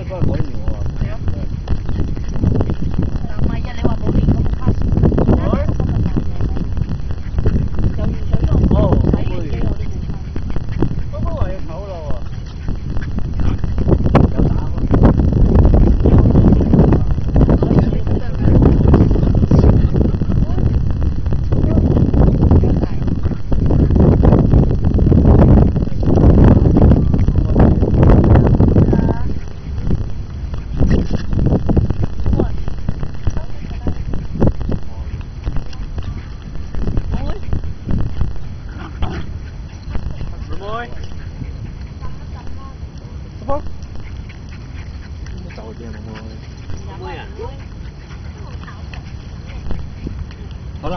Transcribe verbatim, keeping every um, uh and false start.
都係嗰年喎。係啊。 唔係啊！你話冇電咁卡數，有鉛水咯。 哦， 睇完機我都冇差。 不過我要唞咯喎。有打喎。Boy.